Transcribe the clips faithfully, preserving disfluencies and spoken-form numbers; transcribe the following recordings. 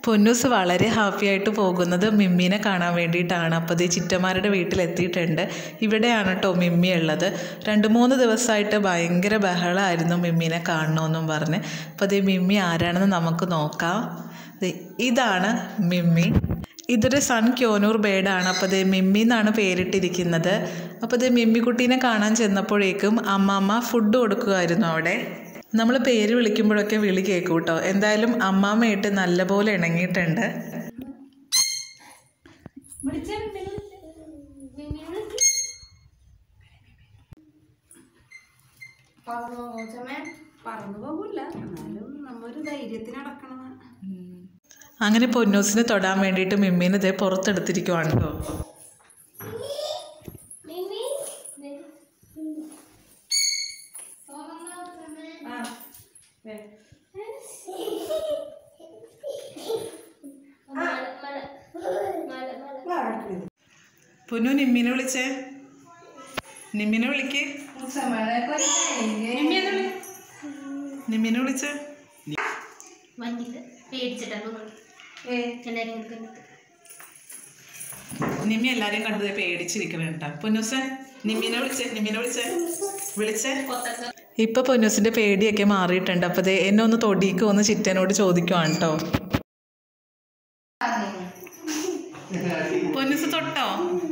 പൊന്നൂസ് വളരെ ഹാപ്പി ആയിട്ട് പോകുന്നത് മിമ്മീനെ കാണാൻ വേണ്ടിയിട്ടാണ്. അപ്പോൾ ദേ ചിറ്റമാരുടെ വീട്ടിലെത്തിയിട്ടുണ്ട്. ഇവിടെയാണ് കേട്ടോ മിമ്മി ഉള്ളത്. രണ്ട് മൂന്ന് ദിവസമായിട്ട് ഭയങ്കര ബഹളമായിരുന്നു മിമ്മീനെ കാണണമെന്നും പറഞ്ഞ്. അപ്പോൾ ദേ മിമ്മി ആരാണെന്ന് നമുക്ക് നോക്കാം. ഇതാണ് മിമ്മി. ഇതൊരു സൺ ക്യോനൂർ ബേഡാണ്. അപ്പോൾ ദേ മിമ്മി എന്നാണ് പേരിട്ടിരിക്കുന്നത്. അപ്പോൾ ദേ മിമ്മിക്കുട്ടീനെ കാണാൻ ചെന്നപ്പോഴേക്കും അമ്മാമ്മ ഫുഡ് കൊടുക്കുമായിരുന്നു അവിടെ. നമ്മൾ പേര് വിളിക്കുമ്പോഴൊക്കെ വിളി കേൾക്കും കേട്ടോ. എന്തായാലും അമ്മാമ്മയായിട്ട് നല്ലപോലെ ഇണങ്ങിയിട്ടുണ്ട്. അങ്ങനെ പൊന്നൂസിനെ തൊടാൻ വേണ്ടിയിട്ട് മിമ്മീനെ ഇതേ പുറത്തെടുത്തിരിക്കുവാണ് കേട്ടോ. പൊന്നു നിമ്മിനെ വിളിച്ചേ. നിമ്മിനെ വിളിക്കേ. നിമ്മിനെ വിളിച്ചേ. നിമ്മി എല്ലാരെയും കണ്ടത് പേടിച്ചിരിക്കണ കേട്ടാ. പൊന്നൂസേ നിമ്മിനെ വിളിച്ചേ. നിമ്മിനെ വിളിച്ചേ വിളിച്ചേ. ഇപ്പൊ പൊന്നൂസിന്റെ പേടിയൊക്കെ മാറിയിട്ടുണ്ട്. അപ്പൊ ദേ എന്നെ ഒന്ന് തൊടിക്കോ ഒന്ന് ചിറ്റനോട് ചോദിക്കുവാണ് കേട്ടോ. പൊന്നൂസ് തൊട്ടോ?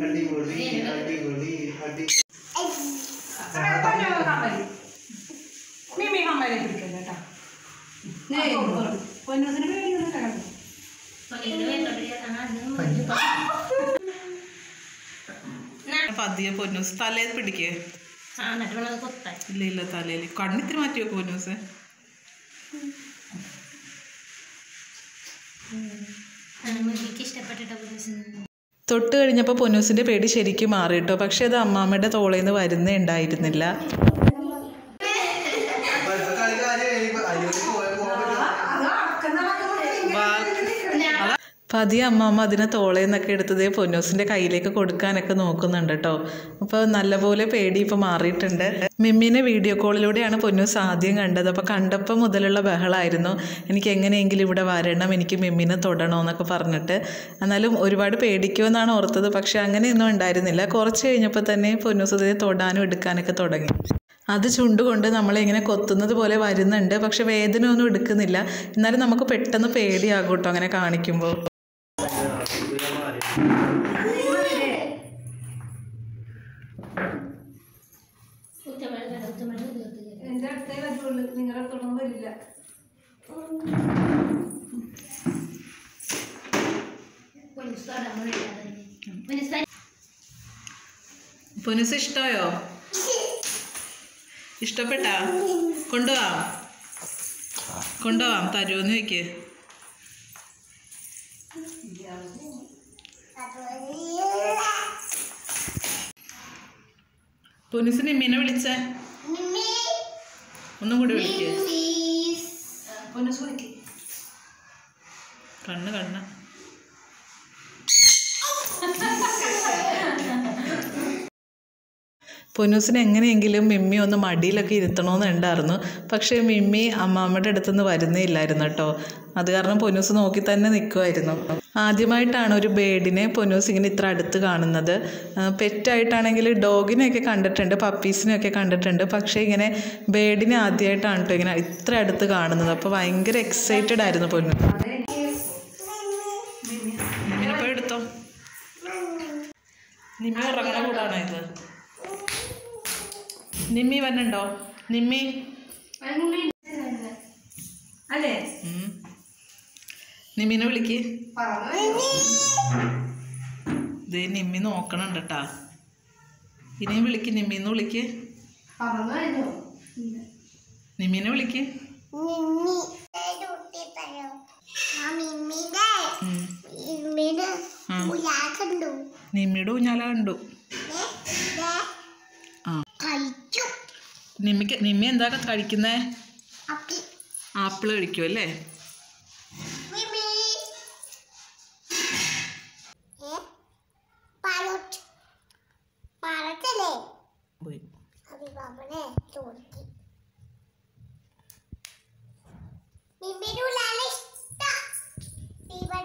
പതിയെ പൊന്നൂസ് തലയിൽ പിടിക്കേ. ഇല്ല ഇല്ല തലയിൽ കണ്ണിത്തിരി മാറ്റി വെക്കും പൊന്നൂസ്. തൊട്ട് കഴിഞ്ഞപ്പോൾ പൊന്നൂസിന്റെ പേടി ശരിക്കും മാറി കേട്ടോ. പക്ഷെ അത് അമ്മാമ്മയുടെ തോളയിൽ നിന്ന് വരുന്നേ ഉണ്ടായിരുന്നില്ല. പതിയെ അമ്മാമ്മ അതിനെ തോളയിൽ നിന്നൊക്കെ എടുത്തതേ പൊന്നൂസിൻ്റെ കയ്യിലേക്ക് കൊടുക്കാനൊക്കെ നോക്കുന്നുണ്ട് കേട്ടോ. അപ്പോൾ നല്ലപോലെ പേടി ഇപ്പോൾ മാറിയിട്ടുണ്ട്. മിമ്മിനെ വീഡിയോ കോളിലൂടെയാണ് പൊന്നൂസ് ആദ്യം കണ്ടത്. അപ്പോൾ കണ്ടപ്പോൾ മുതലുള്ള ബഹളമായിരുന്നു, എനിക്ക് എങ്ങനെയെങ്കിലും ഇവിടെ വരണം, എനിക്ക് മിമ്മിനെ തൊടണമെന്നൊക്കെ പറഞ്ഞിട്ട്. എന്നാലും ഒരുപാട് പേടിക്കുമെന്നാണ് ഓർത്തത്. പക്ഷെ അങ്ങനെയൊന്നും ഉണ്ടായിരുന്നില്ല. കുറച്ച് കഴിഞ്ഞപ്പോൾ തന്നെ പൊന്നൂസ് അതിനെ തൊടാനും എടുക്കാനൊക്കെ തുടങ്ങി. അത് ചുണ്ടുകൊണ്ട് നമ്മളിങ്ങനെ കൊത്തുന്നത് പോലെ വരുന്നുണ്ട്. പക്ഷെ വേദന ഒന്നും എടുക്കുന്നില്ല. എന്നാലും നമുക്ക് പെട്ടെന്ന് പേടിയാകും കേട്ടോ അങ്ങനെ കാണിക്കുമ്പോൾ. പൊന്നൂസ് ഇഷ്ടമായോ? ഇഷ്ടപ്പെട്ടാ? കൊണ്ടുപോവാം കൊണ്ടുപോവാം തരുമെന്ന് ചോദിക്ക്. പൊന്നൂസ് നിമ്മീനെ വിളിച്ചേ. ഒന്നും കൂടി വിളിക്കേ. കണ്ണ് കണ്ണ് പൊന്നൂസിനെ എങ്ങനെയെങ്കിലും മിമ്മി ഒന്ന് മടിയിലൊക്കെ ഇരുത്തണമെന്നുണ്ടായിരുന്നു. പക്ഷേ മിമ്മി അമ്മാമ്മയുടെ അടുത്തുനിന്ന് വരുന്നേ ഇല്ലായിരുന്നു കേട്ടോ. അത് കാരണം പൊന്നൂസ് നോക്കി തന്നെ നിൽക്കുമായിരുന്നു. ആദ്യമായിട്ടാണ് ഒരു ബേഡിനെ പൊന്നൂസ് ഇങ്ങനെ ഇത്ര അടുത്ത് കാണുന്നത്. പെറ്റായിട്ടാണെങ്കിൽ ഡോഗിനെയൊക്കെ കണ്ടിട്ടുണ്ട്, പപ്പീസിനെയൊക്കെ കണ്ടിട്ടുണ്ട്. പക്ഷേ ഇങ്ങനെ ബേഡിനെ ആദ്യമായിട്ടാണ് കേട്ടോ ഇങ്ങനെ ഇത്ര അടുത്ത് കാണുന്നത്. അപ്പോൾ ഭയങ്കര എക്സൈറ്റഡ് ആയിരുന്നു പൊന്നൂസ്. നിമ്മിനെ പോയി എടുത്തോ. നിമ്മി ഉറങ്ങണ കൂടാണോ ഇത്? നിമ്മി വന്നുണ്ടോ? നിമ്മി അല്ലേ? നിമ്മിനെ വിളിക്ക്. ദേ നിമ്മി നോക്കണുണ്ട് കേട്ടാ. ഇനിയും വിളിക്ക്. നിമ്മിന്ന് വിളിക്ക്. നിമ്മീനെ വിളിക്ക്. നിമ്മിയുടെ ഊഞ്ഞാല കണ്ടു. നിമ്മിക്ക് നിമ്മി എന്താ കഴിക്കുന്നേ? ആപ്പിള് കഴിക്കും അല്ലേ? Mimi dulu lalis tak. Tiba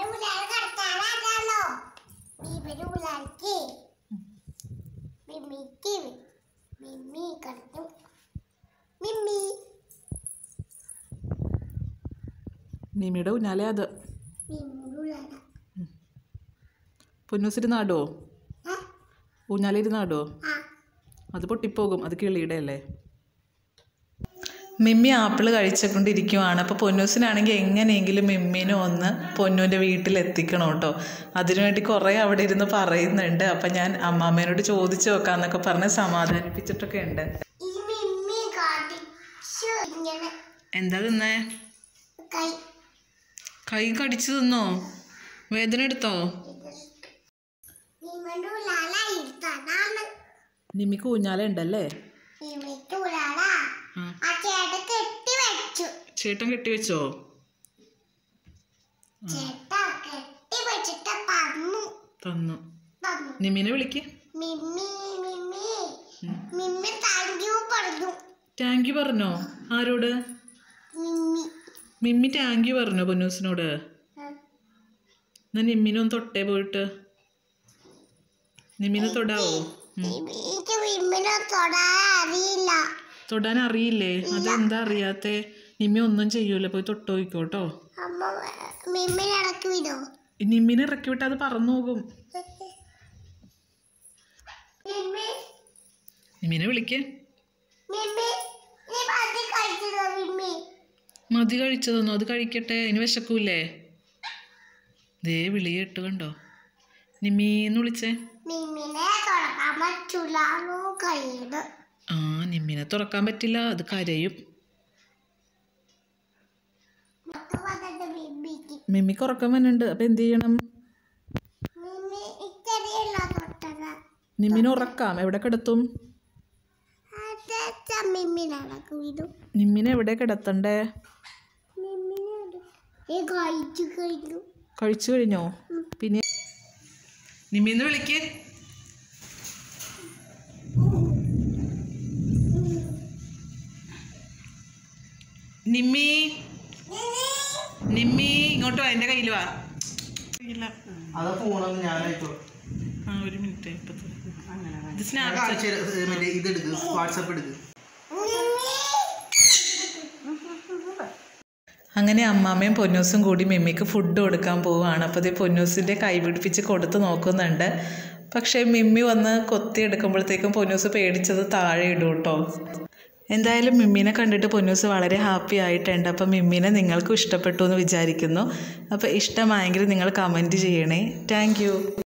മിമ്മിയുടെ ഊഞ്ഞാലേ അത്. പൊന്നൂസിരുന്നാടോ? ഊഞ്ഞാലിരുന്നാടോ? അത് പൊട്ടിപ്പോകും, അത് കിളിയുടെ അല്ലേ. മിമ്മി ആപ്പിൾ കഴിച്ചുകൊണ്ടിരിക്കുവാണ്. അപ്പോൾ പൊന്നൂസിനാണെങ്കിൽ എങ്ങനെയെങ്കിലും മിമ്മിനെ ഒന്ന് പൊന്നൂൻ്റെ വീട്ടിലെത്തിക്കണം കേട്ടോ. അതിനുവേണ്ടി കുറേ അവിടെ ഇരുന്ന് പറയുന്നുണ്ട്. അപ്പം ഞാൻ അമ്മാമ്മേനോട് ചോദിച്ചു നോക്കാമെന്നൊക്കെ പറഞ്ഞ് സമാധാനിപ്പിച്ചിട്ടൊക്കെ ഉണ്ട്. എന്താ തിന്നേ? കൈ കടിച്ചു തിന്നോ? വേദന എടുത്തോ? നിമ്മിക്ക് ഊഞ്ഞാല ഉണ്ടല്ലേ? ചേട്ടൻ കെട്ടിവെച്ചോ? തന്നു. നിമ്മിനെ വിളിക്ക്. താങ്ക് യു പറഞ്ഞോ? ആരോട്? മിമ്മി താങ്ക് യു പറഞ്ഞോ പൊന്നൂസിനോട്? എന്നാ നിമ്മിനൊന്ന് തൊട്ടേ പോയിട്ട്. നിമ്മിനെ തൊടാവോ? തൊടാൻ അറിയില്ലേ? അതെന്താ അറിയാത്തെ? നിമ്മി ഒന്നും ചെയ്യൂല, പോയി തൊട്ട് നോക്കോട്ടോ. നിമ്മിനെ ഇറക്കി വിട്ടാ അത് പറന്നു പോകും. നിമ്മിനെ വിളിക്ക്. മതി കഴിച്ചതൊന്നോ? അത് കഴിക്കട്ടെ, ഇനി വിശക്കൂല്ലേ? ദേ വിളി കേട്ട് കണ്ടോ? നിമ്മീന്ന് വിളിച്ചേ. ആ, നിമ്മിനെ തുറക്കാൻ പറ്റില്ല, അത് കരയും. മിമ്മിക്ക് ഉറക്കം വന്നുണ്ട്. അപ്പൊ എന്ത് ചെയ്യണം? നിമ്മിനെ ഉറക്കാം. എവിടെ കിടത്തും? നിമ്മിനെ എവിടെ കിടത്തണ്ടേ? കഴിച്ചു കഴിഞ്ഞോ? പിന്നെ നിമ്മിന്ന് വിളിക്ക്. നിമ്മി, നിമ്മി ഇങ്ങോട്ട് വാ, എൻ്റെ കയ്യിൽ വാ. ആ, ഒരു മിനിറ്റ്. ഇത് സ്നാപ്ചാറ്റ് ഇതെടുക്ക്, വാട്സാപ്പ് എടുക്ക്. അങ്ങനെ അമ്മാമ്മയും പൊന്നൂസും കൂടി മിമ്മിക്ക് ഫുഡ് കൊടുക്കാൻ പോവുകയാണ്. അപ്പോൾ ഇത് പൊന്നൂസിൻ്റെ കൈ പിടിപ്പിച്ച് കൊടുത്ത് നോക്കുന്നുണ്ട്. പക്ഷേ മിമ്മി വന്ന് കൊത്തി എടുക്കുമ്പോഴത്തേക്കും പൊന്നൂസ് പേടിച്ചത് താഴെ ഇടും കേട്ടോ. എന്തായാലും മിമ്മിനെ കണ്ടിട്ട് പൊന്നൂസ് വളരെ ഹാപ്പി ആയിട്ടുണ്ട്. അപ്പോൾ മിമ്മിനെ നിങ്ങൾക്കും ഇഷ്ടപ്പെട്ടു എന്ന് വിചാരിക്കുന്നു. അപ്പോൾ ഇഷ്ടമായെങ്കിൽ നിങ്ങൾ കമൻറ്റ് ചെയ്യണേ. Thank U.